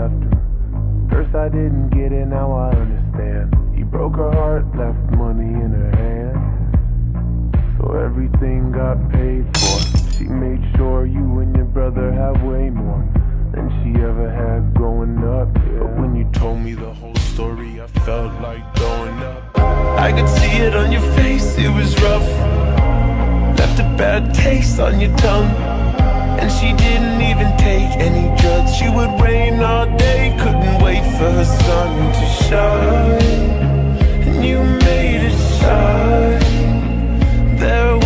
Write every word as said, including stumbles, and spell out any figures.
left him. First I didn't get it, now I understand. He broke her heart, left money in her hand, so everything got paid for. She made sure you and your brother have way more than she ever had growing up. But when you told me the whole story, I felt like throwing up. I could see it on your face, it was rough. Left a bad taste on your tongue. And she didn't even take any drugs. She would rain all day, couldn't wait for her sun to shine. And you made it shine. There